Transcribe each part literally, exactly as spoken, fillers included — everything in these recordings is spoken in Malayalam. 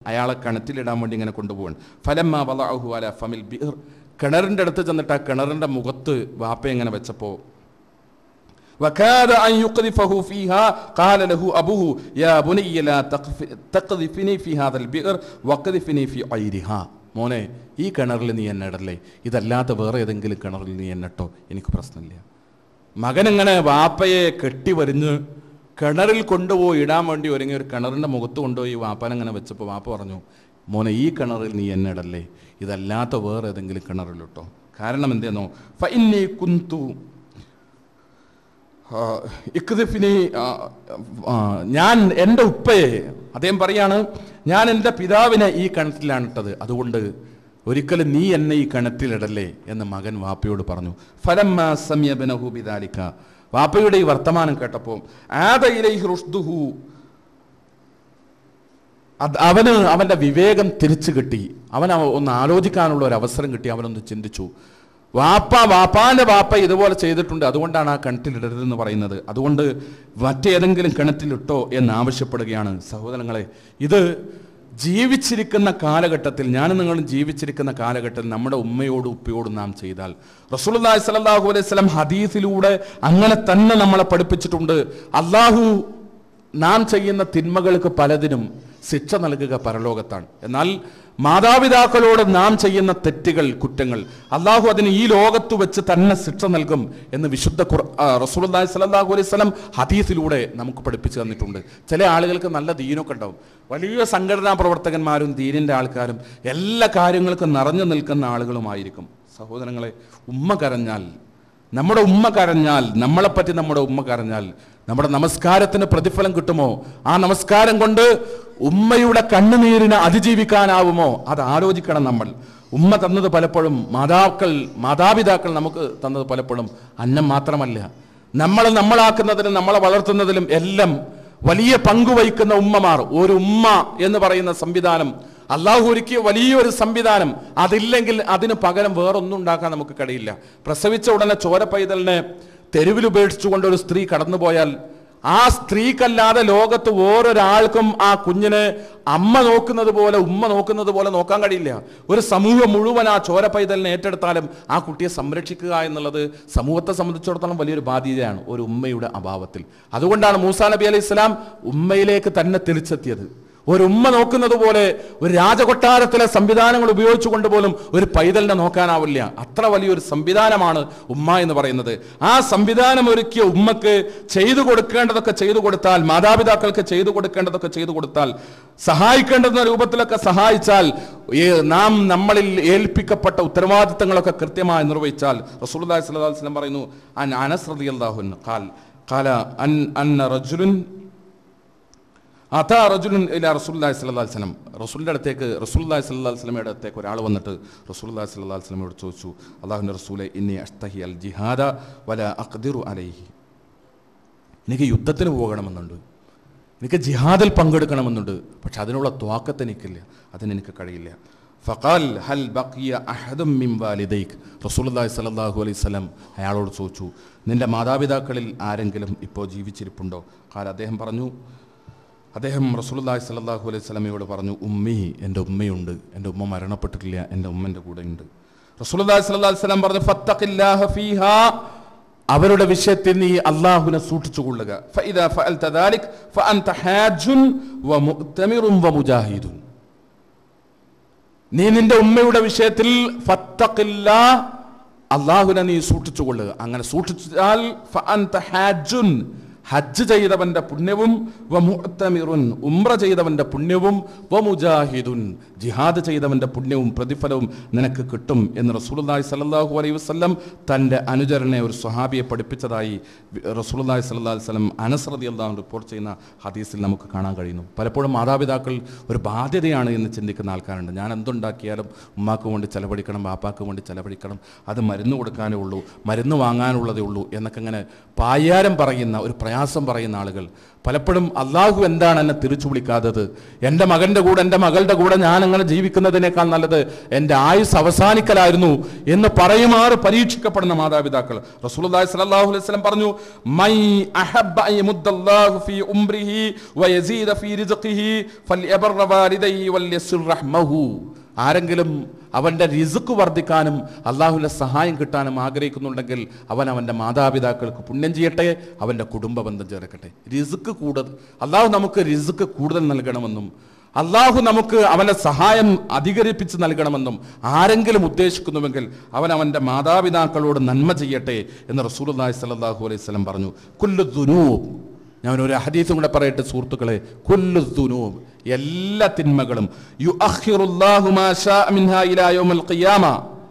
അയാളെ കിണറ്റിലിടാൻ വേണ്ടി ഇങ്ങനെ കൊണ്ടുപോവാണ്. ഫലമ്മ വലഅഹു അലാ ഫമിൽ ബിർ, കിണറിൻ്റെ അടുത്ത് ചെന്നിട്ട് ആ കിണറിൻ്റെ മുഖത്ത് വാപ്പ ഇങ്ങനെ വെച്ചപ്പോൾ വകാദ അൻ യുഖ്ദിഫഹു ഫീഹാ ഖാല ലഹു അബൂഹു യാ ബുനയ്യ ലാ തഖ്ദിഫിനി ഫീ ഹാദൽ ബിർ വഖ്ദിഫിനി ഫീ ഐരിഹാ, മോനെ ഈ കിണറിൽ നീ എന്നെ ഇടല്ലേ, ഇതല്ലാത്ത വേറെ ഏതെങ്കിലും കിണറിൽ നീ എന്നിട്ടോ, എനിക്ക് പ്രശ്നമില്ല. മകനിങ്ങനെ വാപ്പയെ കെട്ടി വരിഞ്ഞ് കിണറിൽ കൊണ്ടുപോയി ഇടാൻ വേണ്ടി ഒരുങ്ങി ഒരു കിണറിൻ്റെ മുഖത്ത് കൊണ്ടുപോയി വാപ്പനങ്ങനെ വെച്ചപ്പോൾ വാപ്പ പറഞ്ഞു, മോനെ ഈ കിണറിൽ നീ എന്നെ ഇടല്ലേ, ഇതല്ലാത്ത വേറെ ഏതെങ്കിലും കിണറിലിട്ടോ. കാരണം എന്തെന്നോ, ഫഇന്നി കുന്തു ഇഖ്ദിഫിനി, ഞാൻ എൻ്റെ ഉപ്പയെ, അദ്ദേഹം പറയാണ്, ഞാൻ എൻ്റെ പിതാവിനെ ഈ കിണറ്റിലാണ് ഇട്ടത്, അതുകൊണ്ട് ഒരിക്കലും നീ എന്നെ ഈ കിണറ്റിലിടല്ലേ എന്ന് മകൻ വാപ്പയോട് പറഞ്ഞു. ഫലമ്മ സമിയ ബിനഹു ബിദാലിക, വാപ്പയുടെ ഈ വർത്തമാനം കേട്ടപ്പോൾ ആദ ഇലൈഹി റുഷ്ദുഹു, അവന് അവൻ്റെ വിവേകം തിരിച്ചു കിട്ടി, അവൻ ഒന്ന് ആലോചിക്കാനുള്ള ഒരു അവസരം കിട്ടി, അവനൊന്ന് ചിന്തിച്ചു. വാപ്പ വാപ്പാൻ്റെ വാപ്പ ഇതുപോലെ ചെയ്തിട്ടുണ്ട്, അതുകൊണ്ടാണ് ആ കിണറ്റിലിടരുതെന്ന് പറയുന്നത്, അതുകൊണ്ട് മറ്റേതെങ്കിലും കിണറ്റിലിട്ടോ എന്ന് ആവശ്യപ്പെടുകയാണ്. സഹോദരങ്ങളെ, ഇത് ജീവിച്ചിരിക്കുന്ന കാലഘട്ടത്തിൽ, ഞാനും നിങ്ങളും ജീവിച്ചിരിക്കുന്ന കാലഘട്ടത്തിൽ നമ്മുടെ ഉമ്മയോടും ഉപ്പയോടും നാം ചെയ്താൽ, റസൂലുള്ളാഹി സ്വല്ലല്ലാഹു അലൈഹി വസല്ലം ഹദീസിലൂടെ അങ്ങനെ തന്നെ നമ്മളെ പഠിപ്പിച്ചിട്ടുണ്ട്. അള്ളാഹു നാം ചെയ്യുന്ന തിന്മകൾക്ക് പലതിനും ശിക്ഷ നൽകുക പരലോകത്താണ്. എന്നാൽ മാതാപിതാക്കളോട് നാം ചെയ്യുന്ന തെറ്റുകൾ, കുറ്റങ്ങൾ, അള്ളാഹു അതിന് ഈ ലോകത്ത് വെച്ച് തന്നെ ശിക്ഷ നൽകും എന്ന് വിശുദ്ധ റസൂലുള്ളാഹി സ്വല്ലല്ലാഹു അലൈഹി വസല്ലം ഹദീസിലൂടെ നമുക്ക് പഠിപ്പിച്ചു തന്നിട്ടുണ്ട്. ചില ആളുകൾക്ക് നല്ല ദീനൊക്കെ ഉണ്ടാവും, വലിയ സംഘടനാ പ്രവർത്തകന്മാരും ദീനിൻ്റെ ആൾക്കാരും എല്ലാ കാര്യങ്ങൾക്കും നിറഞ്ഞു നിൽക്കുന്ന ആളുകളുമായിരിക്കും. സഹോദരങ്ങളെ, ഉമ്മ കരഞ്ഞാൽ, നമ്മുടെ ഉമ്മ കരഞ്ഞാൽ, നമ്മളെപ്പറ്റി നമ്മുടെ ഉമ്മ കരഞ്ഞാൽ നമ്മുടെ നമസ്കാരത്തിന് പ്രതിഫലം കിട്ടുമോ? ആ നമസ്കാരം കൊണ്ട് ഉമ്മയുടെ കണ്ണുനീരിനെ അതിജീവിക്കാനാവുമോ? അത് ആലോചിക്കണം നമ്മൾ. ഉമ്മ തന്നത് പലപ്പോഴും, മാതാക്കൾ മാതാപിതാക്കൾ നമുക്ക് തന്നത് പലപ്പോഴും അന്നം മാത്രമല്ല, നമ്മൾ നമ്മളാക്കുന്നതിലും നമ്മളെ വളർത്തുന്നതിലും എല്ലാം വലിയ പങ്കുവഹിക്കുന്ന ഉമ്മമാർ. ഒരു ഉമ്മ എന്ന് പറയുന്ന സംവിധാനം അള്ളാഹു ഒരുക്കിയ വലിയൊരു സംവിധാനം, അതില്ലെങ്കിൽ അതിന് പകരം വേറൊന്നും ഉണ്ടാക്കാൻ നമുക്ക് കഴിയില്ല. പ്രസവിച്ച ഉടനെ ചോര പൈതലിനെ തെരുവിൽ ഉപേക്ഷിച്ചുകൊണ്ട് ഒരു സ്ത്രീ കടന്നുപോയാൽ ആ സ്ത്രീക്കല്ലാതെ ലോകത്ത് ഓരോരാൾക്കും ആ കുഞ്ഞിനെ അമ്മ നോക്കുന്നത് പോലെ, ഉമ്മ നോക്കുന്നത് പോലെ നോക്കാൻ കഴിയില്ല. ഒരു സമൂഹം മുഴുവൻ ആ ചോര പൈതലിനെ ഏറ്റെടുത്താലും ആ കുട്ടിയെ സംരക്ഷിക്കുക എന്നുള്ളത് സമൂഹത്തെ സംബന്ധിച്ചിടത്തോളം വലിയൊരു ബാധ്യതയാണ് ഒരു ഉമ്മയുടെ അഭാവത്തിൽ. അതുകൊണ്ടാണ് മൂസാ നബി അലൈഹി സ്വലാം ഉമ്മയിലേക്ക് തന്നെ തിരിച്ചെത്തിയത്. ഒരു ഉമ്മ നോക്കുന്നത് പോലെ ഒരു രാജകൊട്ടാരത്തിലെ സംവിധാനങ്ങൾ ഉപയോഗിച്ചുകൊണ്ട് പോലും ഒരു പൈതലിനെ നോക്കാനാവില്ല. അത്ര വലിയൊരു സംവിധാനമാണ് ഉമ്മ എന്ന് പറയുന്നത്. ആ സംവിധാനം ഒരുക്കിയ ഉമ്മക്ക് ചെയ്തു കൊടുക്കേണ്ടതൊക്കെ ചെയ്തു കൊടുത്താൽ, മാതാപിതാക്കൾക്ക് ചെയ്തു കൊടുക്കേണ്ടതൊക്കെ ചെയ്തു കൊടുത്താൽ, സഹായിക്കേണ്ടുന്ന രൂപത്തിലൊക്കെ സഹായിച്ചാൽ, നാം നമ്മളിൽ ഏൽപ്പിക്കപ്പെട്ട ഉത്തരവാദിത്തങ്ങളൊക്കെ കൃത്യമായി നിർവഹിച്ചാൽ, റസൂലുള്ളാഹി സ്വല്ലല്ലാഹു അലൈഹി വസല്ലം പറയുന്നു, അൻ അനസ് റളിയല്ലാഹു അൻഹു ഖാൽ ഖാല അൻ അന്ന റജുലുൻ അതാ റജുലുൻ ഇലാ റസൂലുള്ളാഹി സ്വല്ലല്ലാഹു അലൈഹി വസല്ലം, റസൂലിൻ്റെ അടുത്തേക്ക് റസൂലുള്ളാഹി സ്വല്ലല്ലാഹു അലൈഹി വസല്ലമയുടെ അടുത്തേക്ക് ഒരാൾ വന്നിട്ട് റസൂലുള്ളാഹി സ്വല്ലല്ലാഹു അലൈഹി വസല്ലമയോട് ചോദിച്ചു, അല്ലാഹുവിൻ്റെ റസൂലേ, ഇന്നി അസ്തഹി അൽ ജിഹാദ വലാ അഖ്ദിറു അലൈഹി, എനിക്ക് യുദ്ധത്തിന് പോകണമെന്നുണ്ട്, എനിക്ക് ജിഹാദിൽ പങ്കെടുക്കണമെന്നുണ്ട്, പക്ഷെ അതിനുള്ള ത്വാക്കത്ത് എനിക്കില്ല, അതിനെനിക്ക് കഴിയില്ല. ഫഖാൽ ഹൽ ബഖിയ അഹദും മിൻ വാലിദൈക്, റസൂലുള്ളാഹി സ്വല്ലല്ലാഹു അലൈഹി വസല്ലം അയാളോട് ചോദിച്ചു, നിന്റെ മാതാപിതാക്കളിൽ ആരെങ്കിലും ഇപ്പോൾ ജീവിച്ചിരിപ്പുണ്ടോ? ഖാൽ, അദ്ദേഹം പറഞ്ഞു, അദ്ദേഹം റസൂലുള്ളാഹി സ്വല്ലല്ലാഹു അലൈഹി വസല്ലമയോട് പറഞ്ഞു, ഉമ്മി, എൻ്റെ ഉമ്മയുണ്ട്, എൻ്റെ ഉമ്മ മരണപ്പെട്ടിട്ടില്ല, എൻ്റെ ഉമ്മൻ്റെ കൂടെ ഉണ്ട്. റസൂലുള്ളാഹി സ്വല്ലല്ലാഹു അലൈഹി വസല്ലം പറഞ്ഞു, ഫത്തഖില്ലാഹ ഫീഹാ, അവരുടെ വിഷയത്തിൽ നീ അല്ലാഹുവിനെ സൂക്ഷിച്ചുകൊള്ളുക. ഫഇദാ ഫഅൽത ദാലിക ഫഅൻത ഹാജുൻ വമുഅ്തമിറുൻ വമുജാഹിദുൻ, നീ നിന്റെ ഉമ്മയുടെ വിഷയത്തിൽ ഫത്തഖില്ലാ, അല്ലാഹുവിനെ നീ സൂക്ഷിച്ചുകൊള്ളുക. അങ്ങനെ സൂക്ഷിച്ചാൽ ഫഅൻത ഹാജുൻ, ഹജ്ജ് ചെയ്തവന്റെ പുണ്യവും, വമുഅ്തമിറുൻ, ഉംറ ചെയ്തവന്റെ പുണ്യവും, വമുജാഹിദുൻ, ജിഹാദ് ചെയ്തവന്റെ പുണ്യവും പ്രതിഫലവും നിനക്ക് കിട്ടും എന്ന് റസൂലുള്ളാഹി സ്വല്ലല്ലാഹു അലൈഹി വസല്ലം തൻ്റെ അനുചരനെ, ഒരു സ്വഹാബിയെ പഠിപ്പിച്ചതായി റസൂലുള്ളാഹി സ്വല്ലല്ലാഹു അലൈഹി വസല്ലം അനസ് റളിയല്ലാഹു അൻഹു റിപ്പോർട്ട് ചെയ്യുന്ന ഹദീസിൽ നമുക്ക് കാണാൻ കഴിയുന്നു. പലപ്പോഴും മാതാപിതാക്കൾ ഒരു ബാധ്യതയാണ് എന്ന് ചിന്തിക്കുന്ന ആൾക്കാരുണ്ട്. ഞാൻ എന്തുണ്ടാക്കിയാലും ഉമ്മാക്ക് വേണ്ടി ചെലവഴിക്കണം, ബാപ്പാക്ക് വേണ്ടി ചെലവഴിക്കണം, അത് മരുന്ന് കൊടുക്കാനേ ഉള്ളൂ, മരുന്ന് വാങ്ങാനുള്ളതേ ഉള്ളൂ എന്നൊക്കെ ഇങ്ങനെ പായാരം പറയുന്ന, ഒരു പ്രയാസം പറയുന്ന ആളുകൾ. പലപ്പോഴും അള്ളാഹു എന്താണ് എന്നെ തിരിച്ചു വിളിക്കാത്തത്, എൻ്റെ മകൻ്റെ കൂടെ എൻ്റെ മകളുടെ കൂടെ ഞാൻ അങ്ങനെ ജീവിക്കുന്നതിനേക്കാൾ നല്ലത് എൻ്റെ ആയുസ് അവസാനിക്കലായിരുന്നു എന്ന് പറയുമാറ് പരീക്ഷിക്കപ്പെടുന്ന മാതാപിതാക്കൾ. റസൂലുള്ളാഹി സ്വല്ലല്ലാഹു അലൈഹി വസല്ലം പറഞ്ഞു, മൈ അഹബ്ബ അയ്മുദ്ദല്ലാഹു ഫീ ഉംരിഹി വയസീദ ഫീ റിസ്ഖിഹി ഫൽയബർ വാലിദൈഹി വൽയസിർ റഹ്മഹു. ആരെങ്കിലും അവൻ്റെ റിസ്ക് വർദ്ധിക്കാനും അള്ളാഹുവിൻ്റെ സഹായം കിട്ടാനും ആഗ്രഹിക്കുന്നുണ്ടെങ്കിൽ അവൻ അവൻ്റെ മാതാപിതാക്കൾക്ക് പുണ്യം ചെയ്യട്ടെ, അവൻ്റെ കുടുംബ ബന്ധം ചേർക്കട്ടെ. റിസ്ക് കൂടുതൽ അള്ളാഹു നമുക്ക് റിസ്ക് കൂടുതൽ നൽകണമെന്നും അള്ളാഹു നമുക്ക് അവൻ്റെ സഹായം അധികരിപ്പിച്ച് നൽകണമെന്നും ആരെങ്കിലും ഉദ്ദേശിക്കുന്നുവെങ്കിൽ അവൻ അവൻ്റെ മാതാപിതാക്കളോട് നന്മ ചെയ്യട്ടെ എന്ന് റസൂലുള്ളാഹി സ്വല്ലല്ലാഹു അലൈഹി വസല്ലം പറഞ്ഞു. കുല്ലു ദുനൂബ്, ഞാൻ ഒരു ഹദീസും കൂടെ പറയട്ടെ സുഹൃത്തുക്കളെ, കുല്ലു ദുനൂബ്, എല്ലാ തിന്മകളും യുഅഖിറുല്ലാഹു മാ ശാഅ മിൻഹാ ഇലാ യൗമിൽ ഖിയാമ,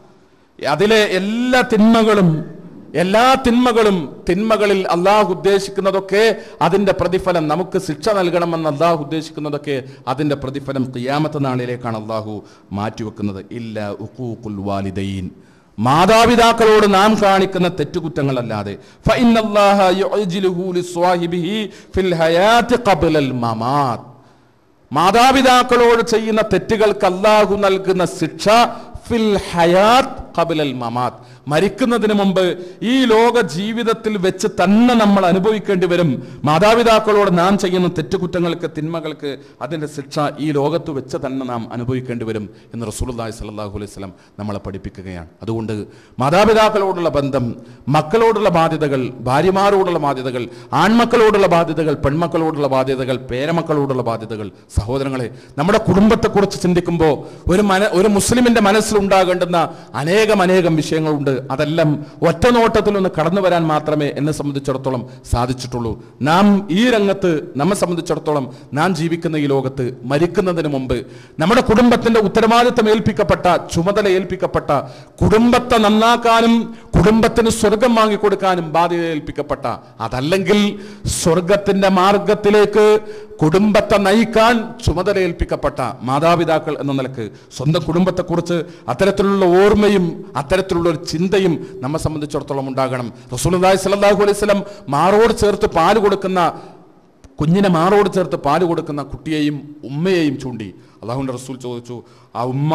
അതിലെ എല്ലാ തിന്മകളും എല്ലാ തിന്മകളും തിന്മകളിൽ അള്ളാഹു ഉദ്ദേശിക്കുന്നതൊക്കെ അതിൻ്റെ പ്രതിഫലം നമുക്ക് ശിക്ഷ നൽകണമെന്ന് അള്ളാഹു ഉദ്ദേശിക്കുന്നതൊക്കെ അതിൻ്റെ പ്രതിഫലം ഖിയാമത്ത് നാളിലേക്കാണ് അള്ളാഹു മാറ്റിവെക്കുന്നത്. ഇല്ല ഉഖൂഖുൽ വാലിദൈൻ, മാതാപിതാക്കളോട് നാം കാണിക്കുന്ന തെറ്റുകുറ്റങ്ങളല്ലാതെ. ഫഇന്നല്ലാഹ യുഅ്ജിലുഹു ലിസ്വാഹിബിഹി ഫിൽ ഹയാത്തി ഖബ്ലൽ മമാത്ത്, മാതാപിതാക്കളോട് ചെയ്യുന്ന തെറ്റുകൾക്ക് അള്ളാഹു നൽകുന്ന ശിക്ഷ ഫിൽ ഹയാത്ത് ഖബ്ലൽ മമാത്ത്, മരിക്കുന്നതിന് മുമ്പ് ഈ ലോക ജീവിതത്തിൽ വെച്ച് തന്നെ നമ്മൾ അനുഭവിക്കേണ്ടി വരും. മാതാപിതാക്കളോട് നാം ചെയ്യുന്ന തെറ്റുകുറ്റങ്ങൾക്ക് തിന്മകൾക്ക് അതിൻ്റെ ശിക്ഷ ഈ ലോകത്ത് വെച്ച് തന്നെ നാം അനുഭവിക്കേണ്ടി വരും എന്ന് റസൂലുള്ളാഹി സ്വല്ലല്ലാഹു അലൈഹി വസല്ലം നമ്മളെ പഠിപ്പിക്കുകയാണ്. അതുകൊണ്ട് മാതാപിതാക്കളോടുള്ള ബന്ധം, മക്കളോടുള്ള ബാധ്യതകൾ, ഭാര്യമാരോടുള്ള ബാധ്യതകൾ, ആൺമക്കളോടുള്ള ബാധ്യതകൾ, പെൺമക്കളോടുള്ള ബാധ്യതകൾ, പേരമക്കളോടുള്ള ബാധ്യതകൾ. സഹോദരങ്ങളെ, നമ്മുടെ കുടുംബത്തെക്കുറിച്ച് ചിന്തിക്കുമ്പോൾ ഒരു മന ഒരു മുസ്ലിമിൻ്റെ മനസ്സിലുണ്ടാകേണ്ടുന്ന അനേകം അനേകം വിഷയങ്ങളുണ്ട്. അതെല്ലാം ഒറ്റ നോട്ടത്തിൽ ഒന്ന് കടന്നു വരാൻ മാത്രമേ എന്നെ സംബന്ധിച്ചിടത്തോളം സാധിച്ചിട്ടുള്ളൂ. നാം ഈ രംഗത്ത് നമ്മെ സംബന്ധിച്ചിടത്തോളം നാം ജീവിക്കുന്ന ഈ ലോകത്ത് മരിക്കുന്നതിന് മുമ്പ് നമ്മുടെ കുടുംബത്തിന്റെ ഉത്തരവാദിത്തം ഏൽപ്പിക്കപ്പെട്ട, ചുമതല ഏൽപ്പിക്കപ്പെട്ട, കുടുംബത്തെ നന്നാക്കാനും കുടുംബത്തിന് സ്വർഗം വാങ്ങിക്കൊടുക്കാനും ബാധ്യത ഏൽപ്പിക്കപ്പെട്ട, അതല്ലെങ്കിൽ സ്വർഗത്തിന്റെ മാർഗത്തിലേക്ക് കുടുംബത്തെ നയിക്കാൻ ചുമതല ഏൽപ്പിക്കപ്പെട്ട മാതാപിതാക്കൾ എന്ന നിലക്ക് സ്വന്തം കുടുംബത്തെക്കുറിച്ച് അത്തരത്തിലുള്ള ഓർമ്മയും അത്തരത്തിലുള്ള ഒരു ചിന്തയും നമ്മെ സംബന്ധിച്ചിടത്തോളം ഉണ്ടാകണം. റസൂലുള്ളാഹി സ്വല്ലല്ലാഹു അലൈഹി വസല്ലം മാറോട് ചേർത്ത് പാല് കൊടുക്കുന്ന കുഞ്ഞിനെ മാറോട് ചേർത്ത് പാല് കൊടുക്കുന്ന കുട്ടിയെയും ഉമ്മയെയും ചൂണ്ടി അള്ളാഹുവിൻ്റെ റസൂൽ ചോദിച്ചു, ആ ഉമ്മ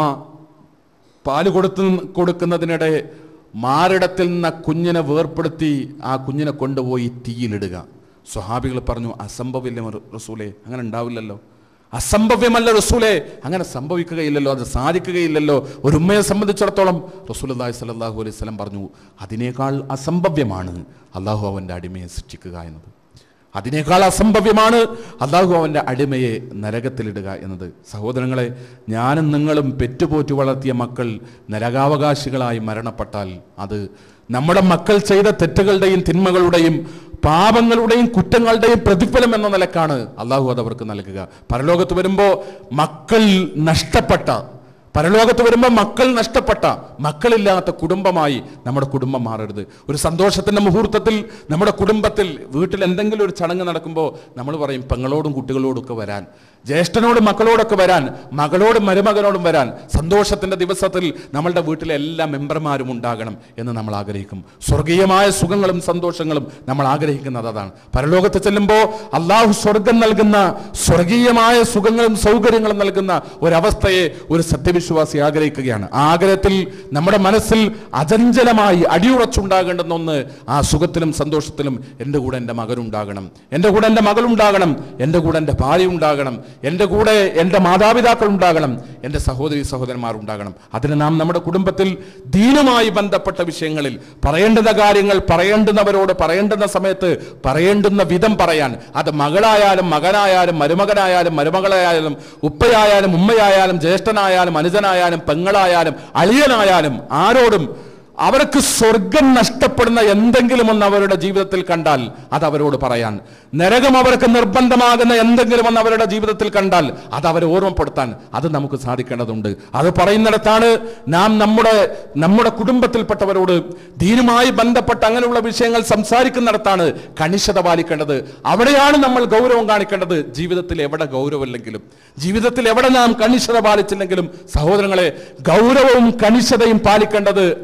പാല് കൊടുത്തു കൊടുക്കുന്നതിനിടെ മാറിടത്തിൽ നിന്ന് കുഞ്ഞിനെ വേർപ്പെടുത്തി ആ കുഞ്ഞിനെ കൊണ്ടുപോയി തീയിലിടുക. സ്വഹാബികൾ പറഞ്ഞു, അസംഭവ്യമല്ല റസൂലേ, അങ്ങനെ ഉണ്ടാവില്ലല്ലോ, അസംഭവ്യമല്ല റസൂലേ, അങ്ങനെ സംഭവിക്കുകയില്ലല്ലോ, അത് സാധിക്കുകയില്ലല്ലോ ഒരു ഉമ്മയെ സംബന്ധിച്ചിടത്തോളം. റസൂലുള്ളാഹി സ്വല്ലല്ലാഹു അലൈഹി വസല്ലം പറഞ്ഞു, അതിനേക്കാൾ അസംഭവ്യമാണ് അള്ളാഹു അവൻ്റെ അടിമയെ ശിക്ഷിക്കുക എന്നത്. അതിനേക്കാൾ അസംഭവ്യമാണ് അള്ളാഹു അവൻ്റെ അടിമയെ നരകത്തിലിടുക എന്നത്. സഹോദരങ്ങളെ, ഞാനും നിങ്ങളും പെറ്റുപോറ്റി വളർത്തിയ മക്കൾ നരകാവകാശികളായി മരണപ്പെട്ടാൽ അത് നമ്മുടെ മക്കൾ ചെയ്ത തെറ്റുകളുടെയും തിന്മകളുടെയും പാപങ്ങളുടെയും കുറ്റങ്ങളുടെയും പ്രതിഫലം എന്ന നിലക്കാണ് അള്ളാഹു അത് അവർക്ക് നൽകുക. പരലോകത്ത് വരുമ്പോൾ മക്കൾ നഷ്ടപ്പെട്ട പരലോകത്ത് വരുമ്പോൾ മക്കൾ നഷ്ടപ്പെട്ട, മക്കളില്ലാത്ത കുടുംബമായി നമ്മുടെ കുടുംബം മാറരുത്. ഒരു സന്തോഷത്തിൻ്റെ മുഹൂർത്തത്തിൽ നമ്മുടെ കുടുംബത്തിൽ വീട്ടിൽ എന്തെങ്കിലും ഒരു ചടങ്ങ് നടക്കുമ്പോൾ നമ്മൾ പറയും പെങ്ങളോടും കുട്ടികളോടും ഒക്കെ വരാൻ, ജ്യേഷ്ഠനോടും മക്കളോടൊക്കെ വരാൻ, മകളോടും മരുമകനോടും വരാൻ. സന്തോഷത്തിൻ്റെ ദിവസത്തിൽ നമ്മളുടെ വീട്ടിലെ എല്ലാ മെമ്പർമാരും ഉണ്ടാകണം എന്ന് നമ്മൾ ആഗ്രഹിക്കും. സ്വർഗീയമായ സുഖങ്ങളും സന്തോഷങ്ങളും നമ്മൾ ആഗ്രഹിക്കുന്നത് അതാണ്. പരലോകത്ത് ചെല്ലുമ്പോൾ അള്ളാഹു സ്വർഗം നൽകുന്ന സ്വർഗീയമായ സുഖങ്ങളും സൗകര്യങ്ങളും നൽകുന്ന ഒരവസ്ഥയെ ഒരു സത്യവിശ്വാസി വിശ്വാസി ആഗ്രഹിക്കുകയാണ്. ആ ആഗ്രഹത്തിൽ നമ്മുടെ മനസ്സിൽ അചഞ്ചലമായി അടിയുറച്ചുണ്ടാകേണ്ടുന്ന ഒന്ന്, ആ സുഖത്തിലും സന്തോഷത്തിലും എൻ്റെ കൂടെ എൻ്റെ മകനുണ്ടാകണം, എൻ്റെ കൂടെ എൻ്റെ മകളുണ്ടാകണം, എൻ്റെ കൂടെ എൻ്റെ ഭാര്യ ഉണ്ടാകണം, എൻ്റെ കൂടെ എൻ്റെ മാതാപിതാക്കൾ ഉണ്ടാകണം, എൻ്റെ സഹോദരി സഹോദരന്മാർ ഉണ്ടാകണം. അതിന് നാം നമ്മുടെ കുടുംബത്തിൽ ദീനുമായി ബന്ധപ്പെട്ട വിഷയങ്ങളിൽ പറയേണ്ടുന്ന കാര്യങ്ങൾ പറയേണ്ടുന്നവരോട് പറയേണ്ടുന്ന സമയത്ത് പറയേണ്ടുന്ന വിധം പറയാൻ, അത് മകളായാലും മകനായാലും മരുമകനായാലും മരുമകളായാലും ഉപ്പയായാലും ഉമ്മയായാലും ജ്യേഷ്ഠനായാലും അനുജനായാലും പെങ്ങളായാലും അളിയനായാലും ആരോടും അവർക്ക് സ്വർഗം നഷ്ടപ്പെടുന്ന എന്തെങ്കിലും ഒന്ന് അവരുടെ ജീവിതത്തിൽ കണ്ടാൽ അത് അവരോട് പറയാൻ, നരകം അവർക്ക് നിർബന്ധമാകുന്ന എന്തെങ്കിലും ഒന്ന് അവരുടെ ജീവിതത്തിൽ കണ്ടാൽ അത് അവരെ ഓർമ്മപ്പെടുത്താൻ അത് നമുക്ക് സാധിക്കേണ്ടതുണ്ട്. അത് പറയുന്നിടത്താണ് നാം നമ്മുടെ നമ്മുടെ കുടുംബത്തിൽപ്പെട്ടവരോട് ദീനുമായി ബന്ധപ്പെട്ട അങ്ങനെയുള്ള വിഷയങ്ങൾ സംസാരിക്കുന്നിടത്താണ് കണിശത പാലിക്കേണ്ടത്. അവിടെയാണ് നമ്മൾ ഗൗരവം കാണിക്കേണ്ടത്. ജീവിതത്തിൽ എവിടെ ഗൗരവമില്ലെങ്കിലും, ജീവിതത്തിൽ എവിടെ നാം കണിശത പാലിച്ചില്ലെങ്കിലും സഹോദരങ്ങളെ, ഗൗരവവും കണിശതയും പാലിക്കേണ്ടത് അവിടെയാണ്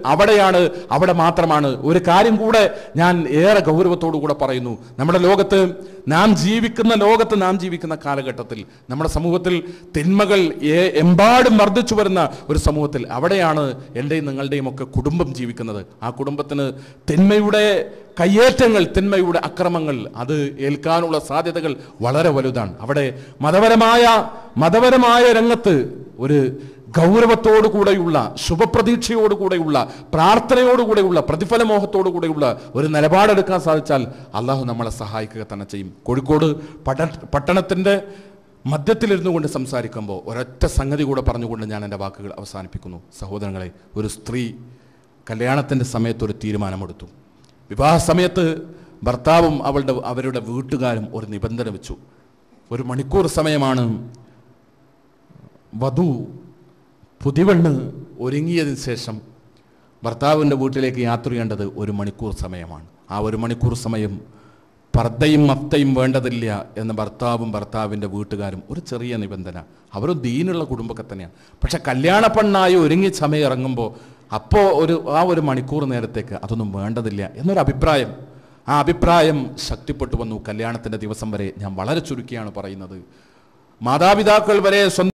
എവിടെയാണ്? അവിടെ മാത്രമാണ്. ഒരു കാര്യം കൂടെ ഞാൻ ഏറെ ഗൗരവത്തോടു കൂടെ പറയുന്നു. നമ്മുടെ ലോകത്ത് നാം ജീവിക്കുന്ന ലോകത്ത് നാം ജീവിക്കുന്ന കാലഘട്ടത്തിൽ നമ്മുടെ സമൂഹത്തിൽ തിന്മകൾ എമ്പാടും വർദ്ധിച്ചു വരുന്ന ഒരു സമൂഹത്തിൽ അവിടെയാണ് എൻ്റെയും നിങ്ങളുടെയും ഒക്കെ കുടുംബം ജീവിക്കുന്നത്. ആ കുടുംബത്തിന് തിന്മയുടെ കയ്യേറ്റങ്ങൾ, തിന്മയുടെ അക്രമങ്ങൾ അത് ഏൽക്കാനുള്ള സാധ്യതകൾ വളരെ വലുതാണ്. അവിടെ മതപരമായ മതപരമായ രംഗത്ത് ഒരു ഗൗരവത്തോടു കൂടെയുള്ള, ശുഭപ്രതീക്ഷയോടുകൂടെയുള്ള, പ്രാർത്ഥനയോടുകൂടെയുള്ള, പ്രതിഫലമോഹത്തോടു കൂടെയുള്ള ഒരു നിലപാടെടുക്കാൻ സാധിച്ചാൽ അള്ളാഹു നമ്മളെ സഹായിക്കുക തന്നെ ചെയ്യും. കോഴിക്കോട് പട്ട പട്ടണത്തിൻ്റെ മധ്യത്തിലിരുന്നു കൊണ്ട് സംസാരിക്കുമ്പോൾ ഒരൊറ്റ സംഗതി കൂടെ പറഞ്ഞുകൊണ്ട് ഞാൻ എൻ്റെ വാക്കുകൾ അവസാനിപ്പിക്കുന്നു. സഹോദരങ്ങളെ, ഒരു സ്ത്രീ കല്യാണത്തിൻ്റെ സമയത്ത് ഒരു തീരുമാനമെടുത്തു. വിവാഹ സമയത്ത് ഭർത്താവും അവളുടെ അവരുടെ വീട്ടുകാരും ഒരു നിബന്ധന വെച്ചു. ഒരു മണിക്കൂർ സമയമാണ് വധു പുതിവെണ്ണ് ഒരുങ്ങിയതിന് ശേഷം ഭർത്താവിൻ്റെ വീട്ടിലേക്ക് യാത്ര ചെയ്യേണ്ടത് ഒരു മണിക്കൂർ സമയമാണ്. ആ ഒരു മണിക്കൂർ സമയം പർദ്ദയും മഫ്തയും വേണ്ടതില്ല എന്ന് ഭർത്താവും ഭർത്താവിൻ്റെ വീട്ടുകാരും ഒരു ചെറിയ നിബന്ധന. അവരും ദീനുള്ള കുടുംബമൊക്കെ തന്നെയാണ്. പക്ഷെ കല്യാണ പെണ്ണായി ഒരുങ്ങി സമയം ഇറങ്ങുമ്പോൾ അപ്പോൾ ഒരു ആ ഒരു മണിക്കൂർ നേരത്തേക്ക് അതൊന്നും വേണ്ടതില്ല എന്നൊരു അഭിപ്രായം, ആ അഭിപ്രായം ശക്തിപ്പെട്ടു വന്നു. കല്യാണത്തിൻ്റെ ദിവസം വരെ, ഞാൻ വളരെ ചുരുക്കിയാണ് പറയുന്നത്, മാതാപിതാക്കൾ വരെ സ്വന്തം